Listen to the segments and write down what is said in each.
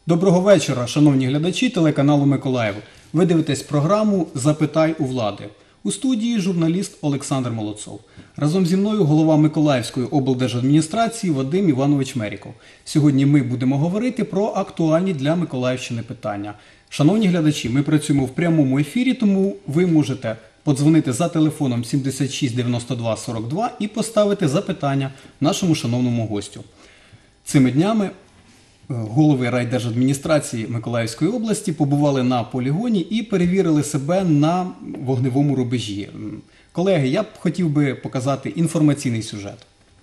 Доброго вечора, шановні глядачі телеканалу Миколаїв. Ви дивитесь програму «Запитай у влади». У студії журналіст Олександр Молодцов. Разом зі мною голова Миколаївської облдержадміністрації Вадим Іванович Меріков. Сьогодні ми будемо говорити про актуальні для Миколаївщини питання. Шановні глядачі, ми працюємо в прямому ефірі, тому ви можете подзвонити за телефоном 76 92 42 і поставити запитання нашому шановному гостю. Цими днями голови райдержадміністрації Миколаївської області побували на полігоні і перевірили себе на вогневому рубежі. Колеги, я б хотів би показати інформаційний сюжет.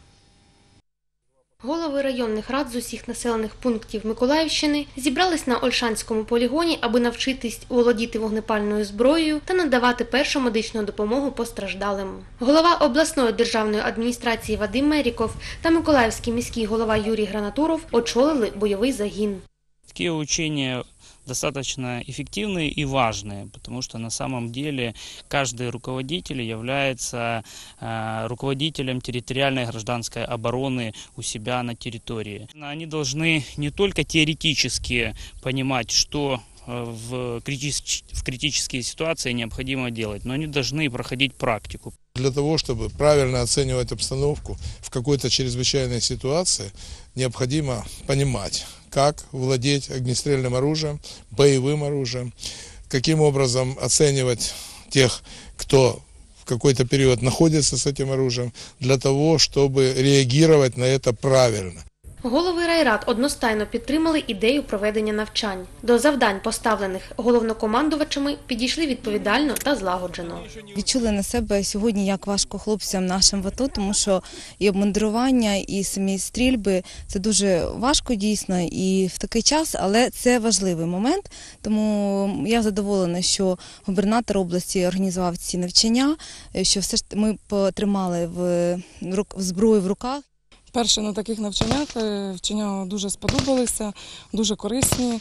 Голови районних рад з усіх населених пунктів Миколаївщини зібрались на Ольшанському полігоні, аби навчитись володіти вогнепальною зброєю та надавати першу медичну допомогу постраждалим. Голова обласної державної адміністрації Вадим Меріков та Миколаївський міський голова Юрій Гранатуров очолили бойовий загін. Такі учения достаточно эффективные и важные, потому что на самом деле каждый руководитель является руководителем территориальной гражданской обороны у себя на территории. Они должны не только теоретически понимать, что в критические ситуации необходимо делать, но они должны проходить практику. Для того, чтобы правильно оценивать обстановку в какой-то чрезвычайной ситуации, необходимо понимать, как владеть огнестрельным оружием, боевым оружием, каким образом оценивать тех, кто в какой-то период находится с этим оружием, для того, чтобы реагировать на это правильно. Голови райрад одностайно підтримали ідею проведення навчань. До завдань, поставлених головнокомандувачами, підійшли відповідально та злагоджено. Відчули на себе сьогодні, як важко хлопцям нашим в АТО, тому що і обмундирування, і самі стрільби – це дуже важко дійсно і в такий час, але це важливий момент. Тому я задоволена, що губернатор області організував ці навчання, що все ж ми потримали зброю в руках. Перше на таких навчаннях вчення дуже сподобалися, дуже корисні.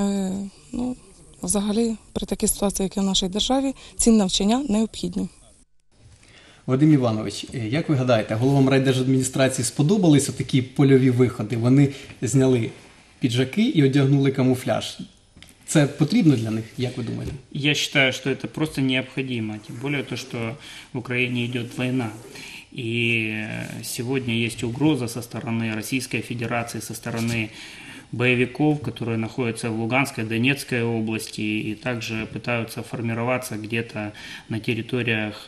Взагалі, при такій ситуації, як і в нашій державі, ці навчання необхідні. Вадим Іванович, як ви гадаєте, головам райдержадміністрації сподобалися такі польові виходи? Вони зняли піджаки і одягнули камуфляж. Это потрібно для них, як ви думаете? Я считаю, что это просто необходимо, тем более то, что в Украине идет война. И сегодня есть угроза со стороны Российской Федерации, со стороны боевиков, которые находятся в Луганской, Донецкой области и также пытаются формироваться где-то на территориях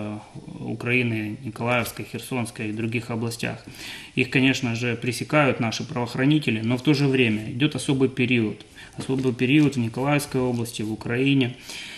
Украины, Николаевской, Херсонской и других областях. Их, конечно же, пресекают наши правоохранители, но в то же время идет особый период в Николаевской области, в Украине.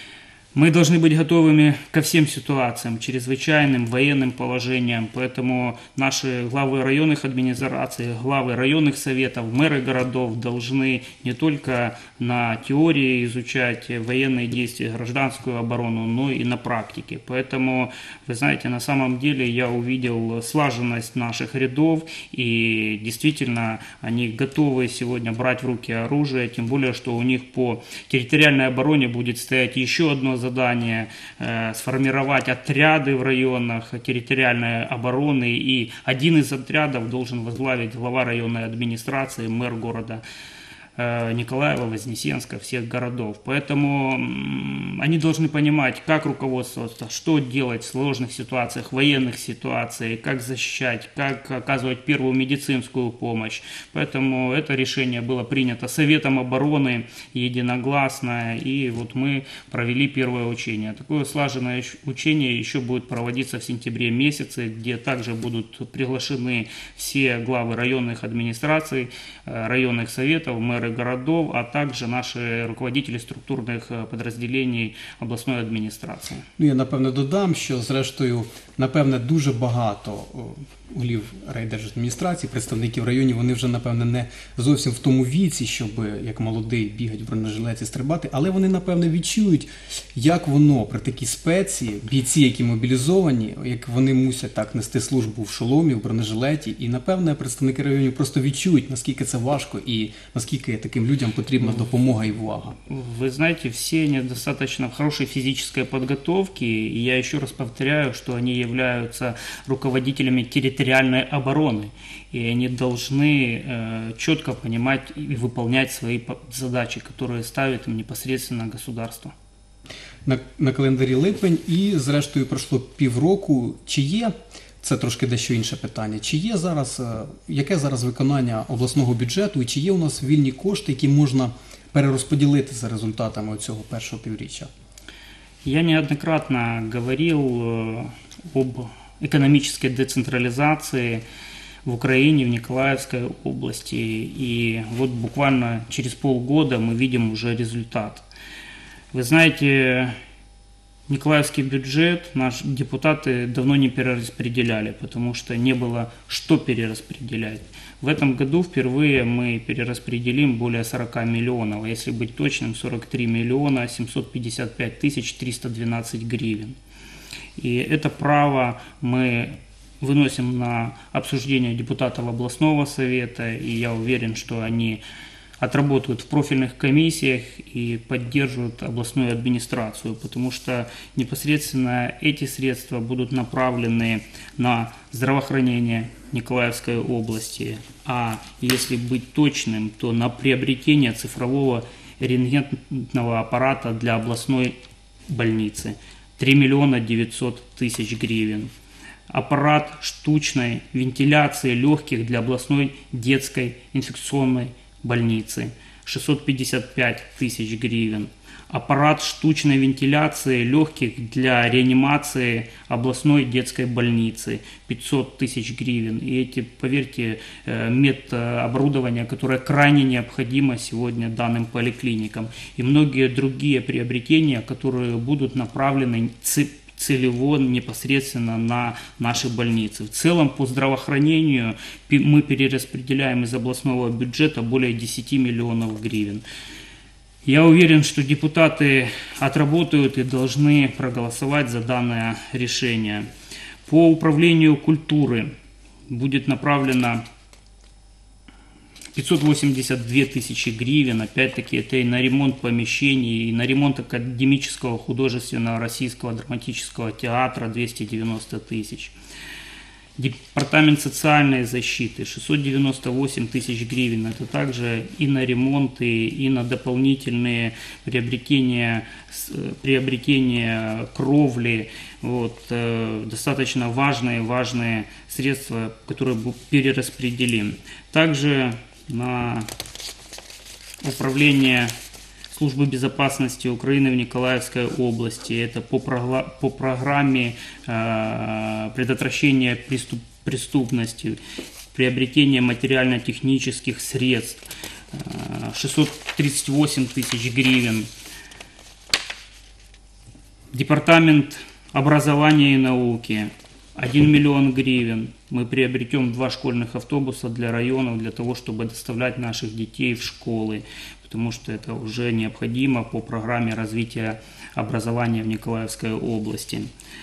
Мы должны быть готовыми ко всем ситуациям, чрезвычайным, военным положениям, поэтому наши главы районных администраций, главы районных советов, мэры городов должны не только на теории изучать военные действия, гражданскую оборону, но и на практике. Поэтому, вы знаете, на самом деле я увидел слаженность наших рядов, и действительно они готовы сегодня брать в руки оружие, тем более, что у них по территориальной обороне будет стоять еще одно задание сформировать отряды в районах территориальной обороны, и один из отрядов должен возглавить глава районной администрации, мэр города Николаева, Вознесенска, всех городов. Поэтому они должны понимать, как руководствоваться, что делать в сложных ситуациях, военных ситуациях, как защищать, как оказывать первую медицинскую помощь. Поэтому это решение было принято Советом обороны единогласно, и вот мы провели первое учение. Такое слаженное учение еще будет проводиться в сентябре месяце, где также будут приглашены все главы районных администраций, районных советов, мэры городов, а также наши руководители структурных подразделений обласної адміністрації. Я, напевне, додам, що, зрештою, напевне, дуже багато голів райдержадміністрації, представників районів, вони вже, напевне, не зовсім в тому віці, щоб, як молодий, бігати в бронежилеті, стрибати, але вони, напевне, відчують, як воно при такій спеці, бійці, які мобілізовані, як вони мусять так нести службу в шоломі, в бронежилеті, і, напевне, представники районів просто відчують, наскільки це важко і наскільки таким людям потрібна допомога і увага. Вы знаете, все они достаточно в хорошей физической подготовке, и я еще раз повторяю, что они являются руководителями территориальной обороны, и они должны четко понимать и выполнять свои задачи, которые ставит им непосредственно государство. На календарі липень і, зрештою, пройшло півроку. Чи є, це трошки дещо інше питання, чи є зараз, яке зараз виконання обласного бюджету і чи є у нас вільні кошти, які можна перерозподілити за результатами цього першого півріччя? Я неоднократно говорил об экономической децентрализации в Украине, в Николаевской области, и вот буквально через полгода мы видим уже результат. Вы знаете, Николаевский бюджет наши депутаты давно не перераспределяли, потому что не было что перераспределять. В этом году впервые мы перераспределим более 40 миллионов, а если быть точным, 43 миллиона 755 тысяч 312 гривен. И это право мы выносим на обсуждение депутатов областного совета, и я уверен, что они отработают в профильных комиссиях и поддерживают областную администрацию, потому что непосредственно эти средства будут направлены на здравоохранение Николаевской области, а если быть точным, то на приобретение цифрового рентгенного аппарата для областной больницы 3 миллиона 900 тысяч гривен. Аппарат штучной вентиляции легких для областной детской инфекционной больницы 655 тысяч гривен. Аппарат штучной вентиляции легких для реанимации областной детской больницы 500 тысяч гривен. И эти, поверьте, медоборудование, которое крайне необходимо сегодня данным поликлиникам. И многие другие приобретения, которые будут направлены целево непосредственно на наши больницы. В целом по здравоохранению мы перераспределяем из областного бюджета более 10 миллионов гривен. Я уверен, что депутаты отработают и должны проголосовать за данное решение. По управлению культуры будет направлено 582 тысячи гривен, опять-таки это и на ремонт помещений, и на ремонт академического художественного российского драматического театра 290 тысяч. Департамент социальной защиты 698 тысяч гривен, это также и на ремонты, и на дополнительные приобретение кровли, вот, достаточно важные средства, которые перераспределим. Также на управление Службы безопасности Украины в Николаевской области. Это по программе предотвращения преступности, приобретения материально-технических средств 638 тысяч гривен. Департамент образования и науки 1 миллион гривен. Мы приобретем 2 школьных автобуса для районов, для того, чтобы доставлять наших детей в школы, потому что это уже необходимо по программе развития образования в Николаевской области.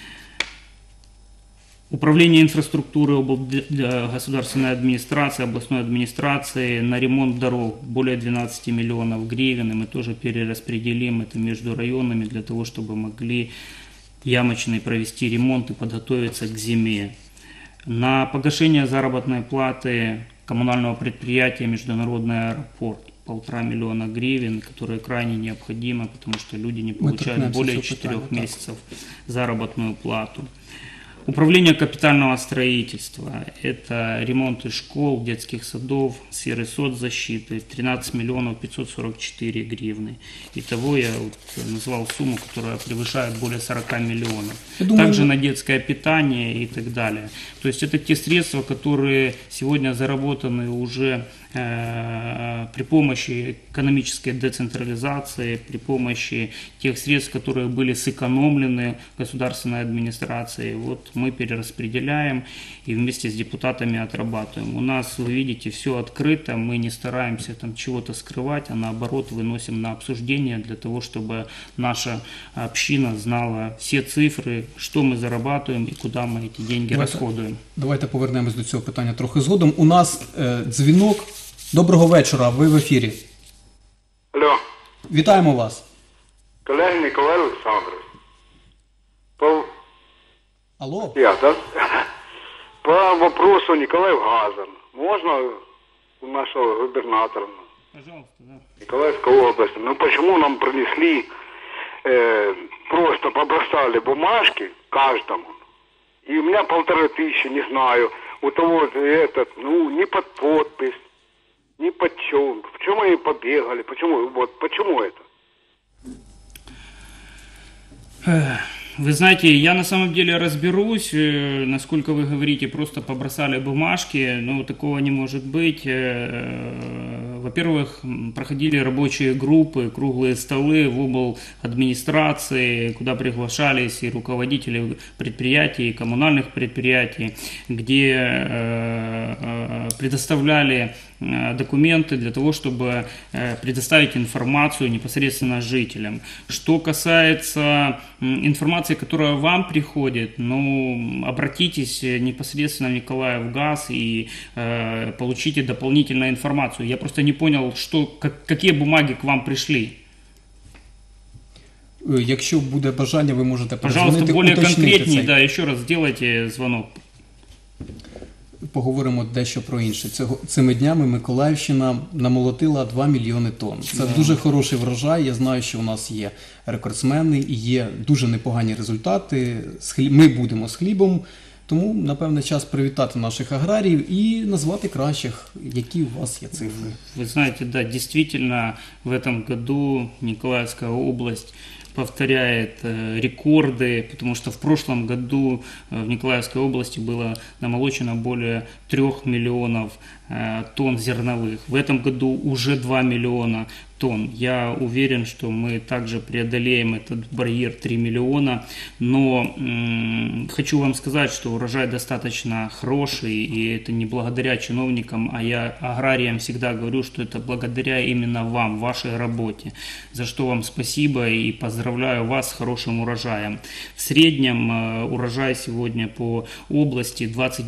Управление инфраструктуры государственной администрации, областной администрации на ремонт дорог более 12 миллионов гривен, и мы тоже перераспределим это между районами для того, чтобы могли ямочный провести ремонт и подготовиться к зиме. На погашение заработной платы коммунального предприятия «Международный аэропорт» 1,5 миллиона гривен, которые крайне необходимы, потому что люди не получают более 4 месяцев заработную плату. Управление капитального строительства – это ремонты школ, детских садов, сферы соцзащиты – 13 миллионов 544 гривны. Итого я назвал сумму, которая превышает более 40 миллионов. Также на детское питание и так далее. То есть это те средства, которые сегодня заработаны уже при помощи экономической децентрализации, при помощи тех средств, которые были сэкономлены государственной администрацией. Вот мы перераспределяем и вместе с депутатами отрабатываем. У нас, вы видите, все открыто, мы не стараемся там чего-то скрывать, а наоборот выносим на обсуждение для того, чтобы наша община знала все цифры, что мы зарабатываем и куда мы эти деньги расходуем. Давайте повернемось до цього питання трохи згодом. У нас дзвінок. Доброго вечора, ви в ефірі. Алло. Вітаємо вас. Колег Миколай Олександрович. Алло? Я, да? По вопросу Николаев-Газа. Можно у нашего губернатора Пожалуйста, да. Николаевской области? Ну почему нам принесли, просто побросали бумажки каждому. И у меня 1500, не знаю. У того этот, не под подпись, не под чем. Почему они побегали? Почему это? Вы знаете, я на самом деле разберусь, насколько вы говорите, просто побросали бумажки, но такого не может быть. Во-первых, проходили рабочие группы, круглые столы в обл. Администрации, куда приглашались и руководители предприятий, и коммунальных предприятий, где предоставляли документы для того, чтобы предоставить информацию непосредственно жителям. Что касается информации, которая вам приходит, обратитесь непосредственно в Николаев-Газ и получите дополнительную информацию. Я просто не понял, какие бумаги к вам пришли. Якщо буде бажання, ви можете Пожалуйста, перезвонити, более уточнити конкретнее, це. да, еще раз сделайте звонок. Поговоримо дещо про інше. Цими днями Миколаївщина намолотила 2 мільйони тонн. Це дуже хороший врожай. Я знаю, що у нас є рекордсмени і є дуже непогані результати. Ми будемо з хлібом. Тому, напевне, час привітати наших аграріїв і назвати кращих, які у вас є цифри. Вы знаете, да, действительно, в этом году Николаевская область повторяет рекорды, потому что в прошлом году в Николаевской области было намолочено более 3 миллионов тонн зерновых. В этом году уже 2 миллиона тонн. Я уверен, что мы также преодолеем этот барьер 3 миллиона, но хочу вам сказать, что урожай достаточно хороший, и это не благодаря чиновникам, а я аграриям всегда говорю, что это благодаря именно вам, вашей работе, за что вам спасибо и поздравляю вас с хорошим урожаем. В среднем урожай сегодня по области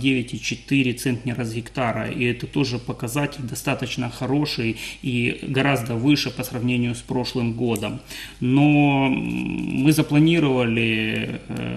29,4 центнера с гектара, и это тоже показатель достаточно хороший и гораздо выше по сравнению с прошлым годом. Но мы запланировали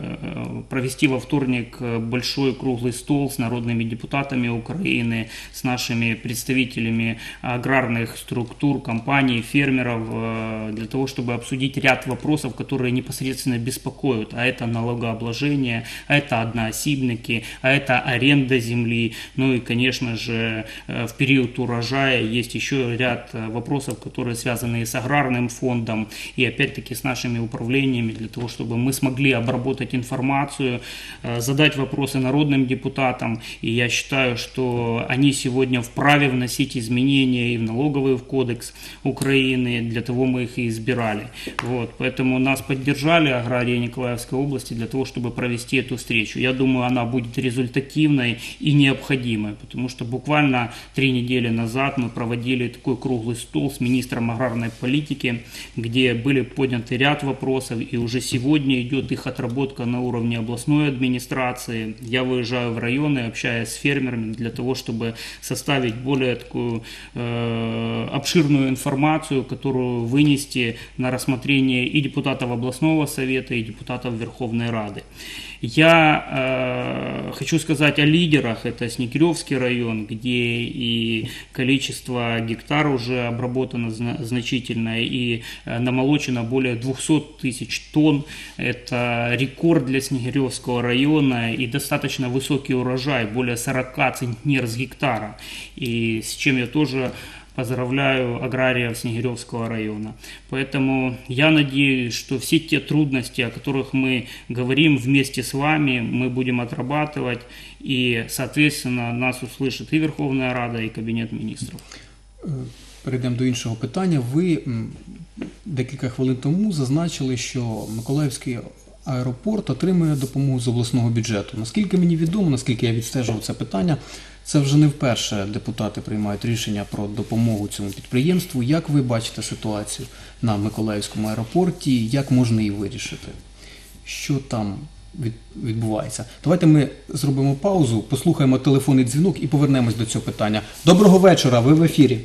провести во вторник большой круглый стол с народными депутатами Украины, с нашими представителями аграрных структур, компаний, фермеров, для того, чтобы обсудить ряд вопросов, которые непосредственно беспокоят. А это налогообложение, а это одноосибники, а это аренда земли. Ну и, конечно же, в период урожая есть еще ряд вопросов, которые связаны с аграрным фондом и опять-таки с нашими управлениями, для того, чтобы мы смогли обработать информацию, задать вопросы народным депутатам. И я считаю, что они сегодня вправе вносить изменения и в налоговый кодекс Украины, для того мы их и избирали. Вот. Поэтому нас поддержали аграрии Николаевской области для того, чтобы провести эту встречу. Я думаю, она будет результативной и необходимой, потому что буквально 3 недели назад мы проводили такой круглый стол с министром аграрной политики, где были подняты ряд вопросов, и уже сегодня идет их отработка на уровне областной администрации. Я выезжаю в районы, общаюсь с фермерами для того, чтобы составить более такую обширную информацию, которую вынести на рассмотрение и депутатов областного совета, и депутатов Верховной Рады. Я хочу сказать о лидерах. Это Снегиревский район, где и количество гектар уже обработано значительно, и намолочено более 200 тысяч тонн. Это рекорд для Снегиревского района и достаточно высокий урожай, более 40 центнер с гектара. И с чем я тоже поздравляю аграриев Снегиревского района. Поэтому я надеюсь, что все те трудности, о которых мы говорим вместе с вами, мы будем отрабатывать, и, соответственно, нас услышит и Верховная Рада, и Кабінет міністрів. Перейдемо до іншого питання. Ви декілька хвилин тому зазначили, що Миколаївський аеропорт отримує допомогу з обласного бюджету. Наскільки мені відомо, наскільки я відстежував це питання, це вже не вперше депутати приймають рішення про допомогу цьому підприємству. Як ви бачите ситуацію на Миколаївському аеропорті? Як можна її вирішити? Що там відбувається? Давайте ми зробимо паузу, послухаємо телефонний дзвінок і повернемось до цього питання. Доброго вечора, ви в ефірі.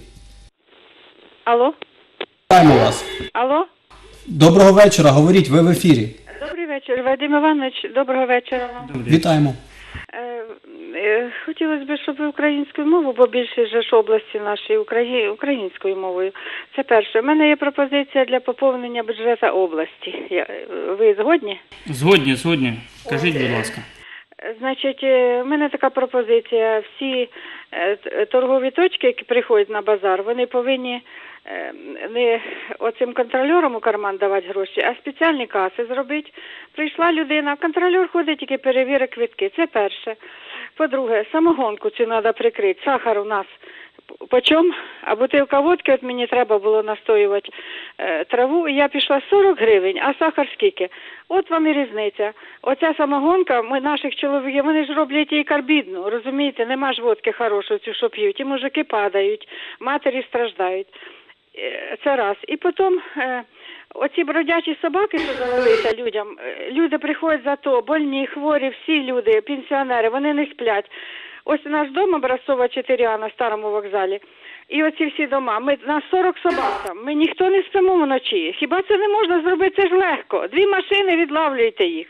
Алло? Вітаємо вас. Алло? Доброго вечора, говоріть, ви в ефірі. Добрий вечір. вечір, Вадим Іванович, доброго вечора вам. Вітаємо. Хотілося б, щоб ви українською мовою, бо більше ж області нашої українською мовою. Це перше. У мене є пропозиція для поповнення бюджету області. Ви згодні? Згодні. Кажіть, будь ласка. Значить, у мене така пропозиція. Всі торгові точки, які приходять на базар, вони повинні не оцим контрольорам у карман давати гроші, а спеціальні каси зробити. Прийшла людина, контрольор ходить, тільки перевірить квитки. Це перше. По-друге, самогонку цю треба прикрити. Сахар у нас почем, а бутилка водки, от мені треба було настоювати траву, і я пішла 40 гривень, а сахар скільки? От вам і різниця. Оця самогонка, ми наших чоловіків, вони ж роблять її карбідну, розумієте, нема ж водки хорошої цю, що п'ють, і мужики падають, матері страждають. Це раз. І потім оці бродячі собаки, що завелися людям, люди приходять за то, больні, хворі, всі люди, пенсіонери, вони не сплять. Ось наш дом Образцова 4А на старому вокзалі. І оці всі дома, нас 40 собак там, ми ніхто не спимо вночі. Хіба це не можна зробити? Це ж легко. 2 машини, відлавлюйте їх.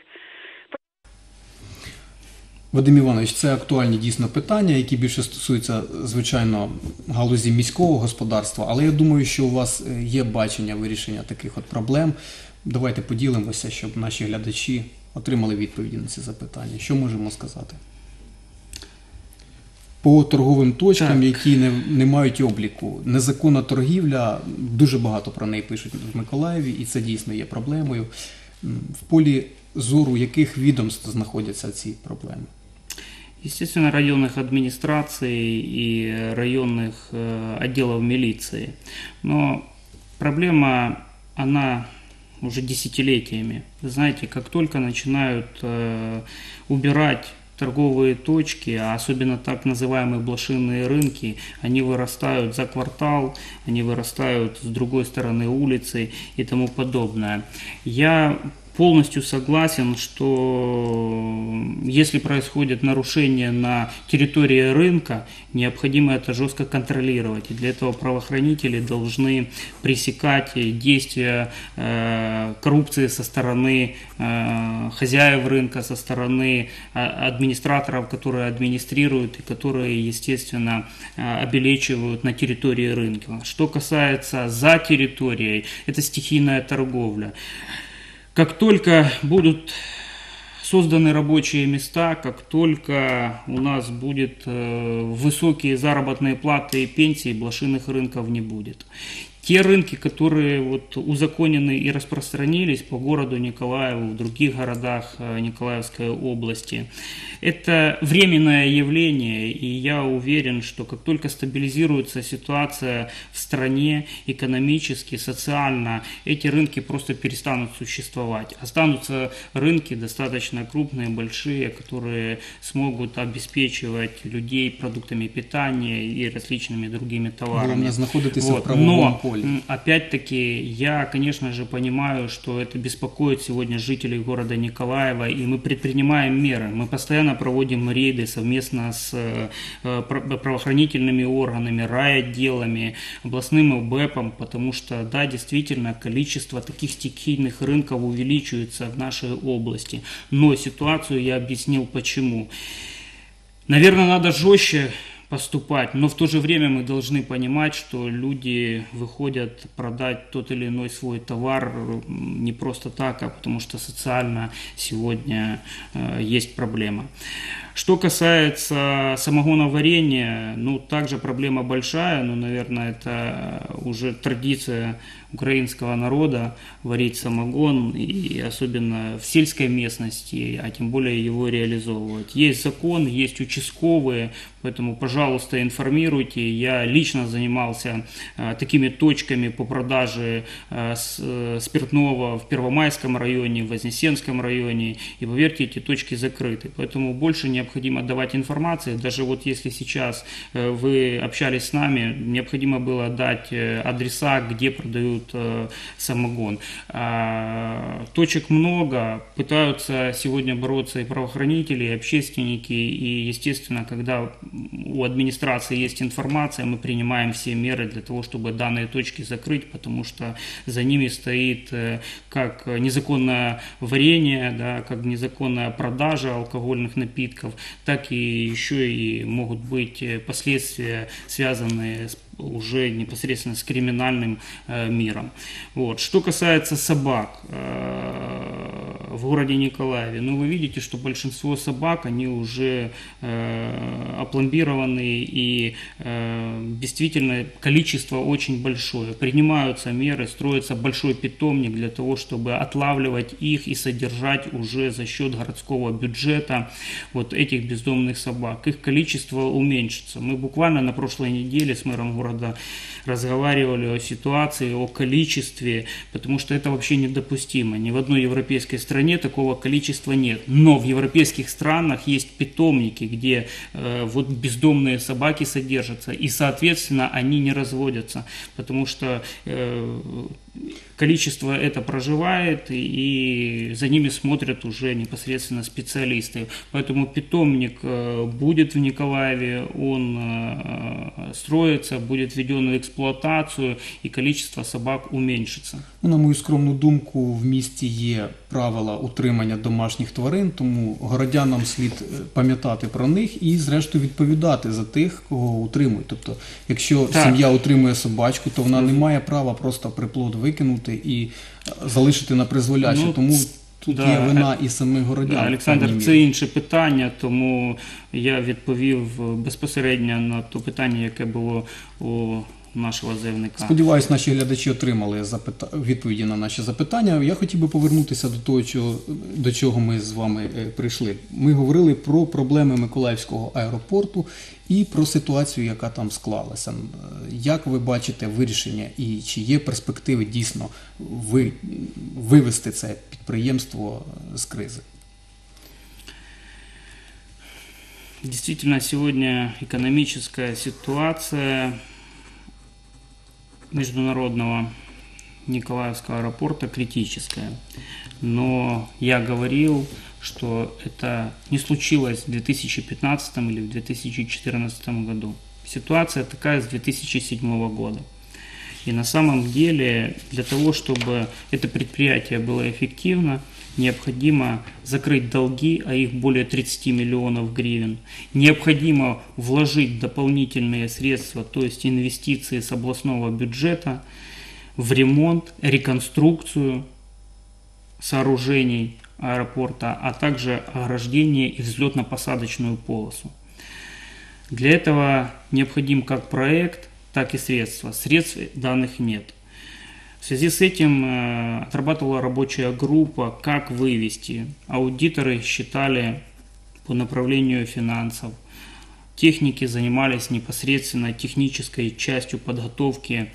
Вадим Іванович, це актуальні дійсно питання, які більше стосуються, звичайно, галузі міського господарства, але я думаю, що у вас є бачення вирішення таких от проблем. Давайте поділимося, щоб наші глядачі отримали відповіді на ці запитання. Що можемо сказати? По торговим точкам, які не мають обліку. Незаконна торгівля, дуже багато про неї пишуть в Миколаєві, і це дійсно є проблемою. В полі зору яких відомств знаходяться ці проблеми? Естественно, районных администраций и районных отделов милиции. Но проблема, она уже десятилетиями. Вы знаете, как только начинают убирать торговые точки, а особенно так называемые блошиные рынки, они вырастают за квартал, они вырастают с другой стороны улицы и тому подобное. Я полностью согласен, что если происходит нарушение на территории рынка, необходимо это жестко контролировать. И для этого правоохранители должны пресекать действия коррупции со стороны хозяев рынка, со стороны администраторов, которые администрируют и которые, естественно, обелечивают на территории рынка. Что касается за территорией, это стихийная торговля. Как только будут созданы рабочие места, как только у нас будут высокие заработные платы и пенсии, блошиных рынков не будет. Те рынки, которые вот узаконены и распространились по городу Николаеву, в других городах Николаевской области, это временное явление, и я уверен, что как только стабилизируется ситуация в стране экономически, социально, эти рынки просто перестанут существовать. Останутся рынки достаточно крупные, большие, которые смогут обеспечивать людей продуктами питания и различными другими товарами. Главное находитесь в правовом поле. Опять-таки, я, конечно же, понимаю, что это беспокоит сегодня жителей города Николаева, и мы предпринимаем меры. Мы постоянно проводим рейды совместно с правоохранительными органами, райотделами, областным ОБЭПом, потому что, да, действительно, количество таких стихийных рынков увеличивается в нашей области. Но ситуацию я объяснил почему. Наверное, надо жестче поступать, но в то же время мы должны понимать, что люди выходят продать тот или иной свой товар не просто так, а потому что социально сегодня есть проблема. Что касается самогоноварения, ну, также проблема большая, но, наверное, это уже традиция украинского народа варить самогон, и особенно в сельской местности, а тем более его реализовывать. Есть закон, есть участковые, поэтому, пожалуйста, информируйте. Я лично занимался такими точками по продаже спиртного в Первомайском районе, в Вознесенском районе, и, поверьте, эти точки закрыты. Поэтому больше необходимо необходимо давать информацию. Даже вот если сейчас вы общались с нами, необходимо было дать адреса, где продают самогон. Точек много, пытаются сегодня бороться и правоохранители, и общественники, и, естественно, когда у администрации есть информация, мы принимаем все меры для того, чтобы данные точки закрыть, потому что за ними стоит как незаконное варенье, да, как незаконная продажа алкогольных напитков, так и еще и могут быть последствия, связанные уже непосредственно с криминальным миром. Вот. Что касается собак в городе Николаеве, ну вы видите, что большинство собак, они уже опломбированы, и действительно количество очень большое. Принимаются меры, строится большой питомник для того, чтобы отлавливать их и содержать уже за счет городского бюджета вот этих бездомных собак. Их количество уменьшится. Мы буквально на прошлой неделе с мэром города разговаривали о ситуации, о количестве, потому что это вообще недопустимо. Ни в одной европейской стране такого количества нет. Но в европейских странах есть питомники, где вот бездомные собаки содержатся, и, соответственно, они не разводятся, потому что количество это проживает, и за ними смотрят уже непосредственно специалисты. Поэтому питомник будет в Николаеве, он строится, будет введен в эксплуатацию, и количество собак уменьшится. На мою скромну думку, в місті є правила утримання домашніх тварин, тому городянам слід пам'ятати про них і, зрештою, відповідати за тих, кого утримують. Тобто, якщо сім'я утримує собачку, то вона не має права просто приплод викинути і залишити на призволяще. Тому тут є вина і самих городян. Олександр, це інше питання, тому я відповів безпосередньо на те питання, яке було у нашого заявника. Сподіваюсь, наші глядачі отримали відповіді на наші запитання. Я хотів би повернутися до того, до чого ми з вами прийшли. Ми говорили про проблеми Миколаївського аеропорту і про ситуацію, яка там склалася. Як ви бачите вирішення і чи є перспективи дійсно вивести це підприємство з кризи? Действительно, сегодня экономическая ситуация международного Николаевского аэропорта критическая. Но я говорил, что это не случилось в 2015 или в 2014 году. Ситуация такая с 2007 года. И на самом деле для того, чтобы это предприятие было эффективно, необходимо закрыть долги, а их более 30 миллионов гривен. Необходимо вложить дополнительные средства, то есть инвестиции с областного бюджета в ремонт, реконструкцию сооружений аэропорта, а также ограждение и взлетно-посадочную полосу. Для этого необходим как проект, так и средства. Средств данных нет. В связи с этим отрабатывала рабочая группа, как вывести. Аудиторы считали по направлению финансов. Техники занимались непосредственно технической частью подготовки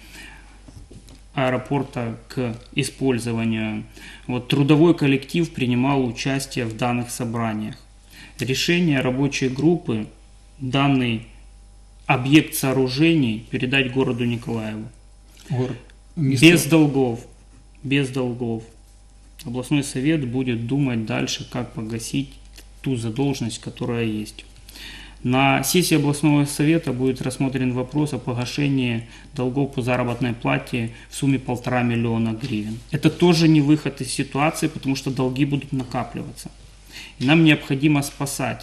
аэропорта к использованию. Вот, трудовой коллектив принимал участие в данных собраниях. Решение рабочей группы данный объект сооружений передать городу Николаеву. Без долгов. Без долгов. Областной совет будет думать дальше, как погасить ту задолженность, которая есть. На сессии областного совета будет рассмотрен вопрос о погашении долгов по заработной плате в сумме 1,5 миллиона гривен. Это тоже не выход из ситуации, потому что долги будут накапливаться. И нам необходимо спасать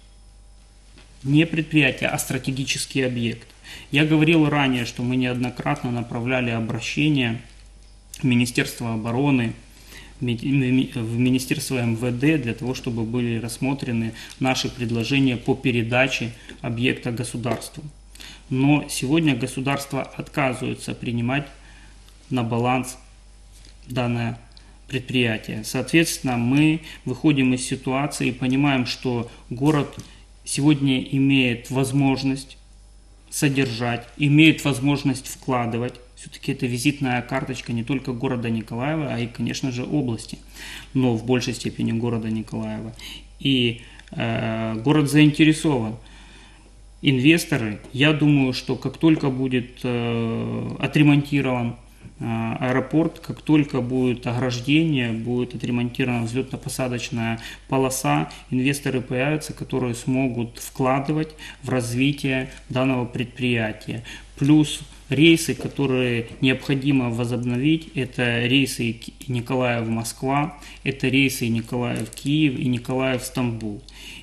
не предприятие, а стратегический объект. Я говорил ранее, что мы неоднократно направляли обращения в Министерство обороны, в Министерство МВД для того, чтобы были рассмотрены наши предложения по передаче объекта государству. Но сегодня государство отказывается принимать на баланс данное предприятие. Соответственно, мы выходим из ситуации и понимаем, что город сегодня имеет возможность содержать, имеет возможность вкладывать. Все-таки это визитная карточка не только города Николаева, а и, конечно же, области, но в большей степени города Николаева. И город заинтересован. Инвесторы, я думаю, что как только будет отремонтирован аэропорт, как только будет ограждение, будет отремонтирована взлетно-посадочная полоса, инвесторы появятся, которые смогут вкладывать в развитие данного предприятия. Плюс рейсы, которые необходимо возобновить, это рейсы Николаев-Москва, это рейсы Николаев-Киев и Николаев-Стамбул.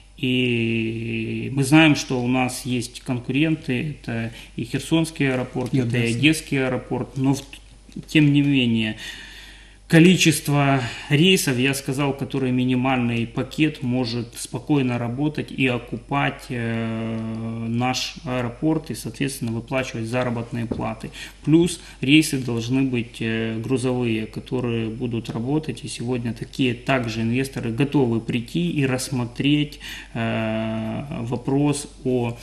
И мы знаем, что у нас есть конкуренты, это и Херсонский аэропорт, это и Одесский аэропорт, но тем не менее количество рейсов, я сказал, который минимальный пакет может спокойно работать и окупать наш аэропорт и, соответственно, выплачивать заработные платы. Плюс рейсы должны быть грузовые, которые будут работать. И сегодня также инвесторы готовы прийти и рассмотреть вопрос о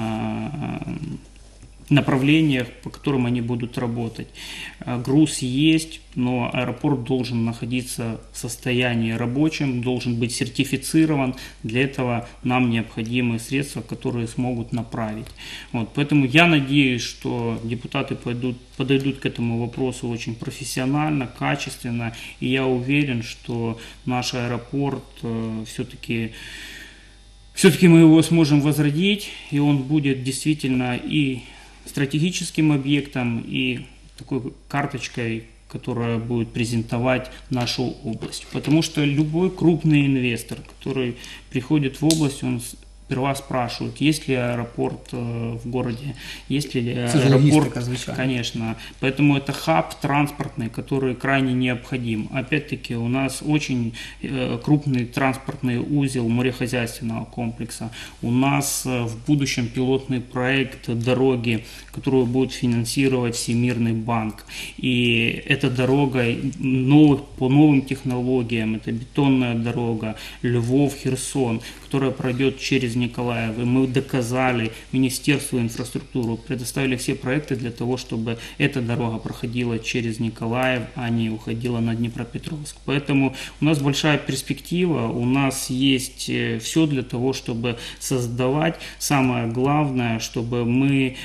направлениях, по которым они будут работать. Груз есть, но аэропорт должен находиться в состоянии рабочем, должен быть сертифицирован. Для этого нам необходимы средства, которые смогут направить. Поэтому я надеюсь, что депутаты подойдут к этому вопросу очень профессионально, качественно. И я уверен, что наш аэропорт все-таки мы его сможем возродить, и он будет действительно и стратегическим объектом, и такой карточкой, которая будет презентовать нашу область. Потому что любой крупный инвестор, который приходит в область, он сперва спрашивают, есть ли аэропорт в городе, есть ли аэропорт, конечно. Поэтому это хаб транспортный, который крайне необходим. Опять-таки у нас очень крупный транспортный узел морехозяйственного комплекса. У нас в будущем пилотный проект дороги, которую будет финансировать Всемирный банк. И эта дорога по новым технологиям, это бетонная дорога Львов-Херсон, которая пройдет через Николаев. И мы доказали Министерству инфраструктуры, предоставили все проекты для того, чтобы эта дорога проходила через Николаев, а не уходила на Днепропетровск. Поэтому у нас большая перспектива, у нас есть все для того, чтобы создавать. Самое главное, чтобы мы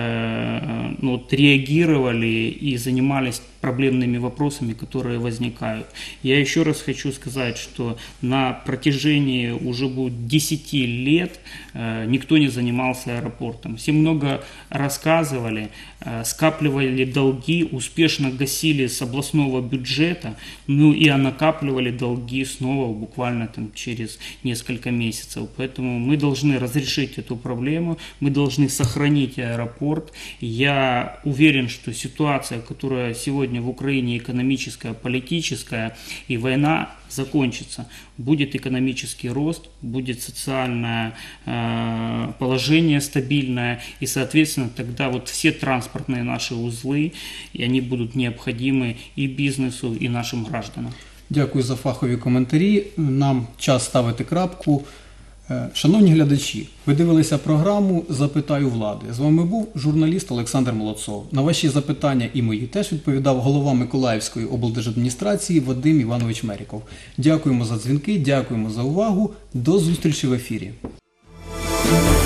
реагировали и занимались проблемными вопросами, которые возникают. Я еще раз хочу сказать, что на протяжении уже будет 10 лет никто не занимался аэропортом. Все много рассказывали, скапливали долги, успешно гасили с областного бюджета, и накапливали долги снова буквально через несколько месяцев. Поэтому мы должны разрешить эту проблему, мы должны сохранить аэропорт. Я уверен, что ситуация, которая сегодня в Украине экономическая, политическая и война закончится. Будет экономический рост, будет социальное положение стабильное, и, соответственно, тогда все транспортные наши узлы, и они будут необходимы и бізнесу, і нашим гражданам. Дякую за фахові коментарі. Нам час ставити крапку. Шановні глядачі, ви дивилися програму «Запитай у влади». З вами був журналіст Олександр Молодцов. На ваші запитання і мої теж відповідав голова Миколаївської облдержадміністрації Вадим Іванович Меріков. Дякуємо за дзвінки, дякуємо за увагу. До зустрічі в ефірі.